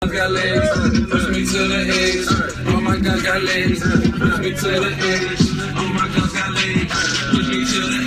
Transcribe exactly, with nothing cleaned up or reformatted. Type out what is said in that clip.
got legs, push me to the edge. All my guys got legs, push me to the edge. All my guys got legs, push me to the edge.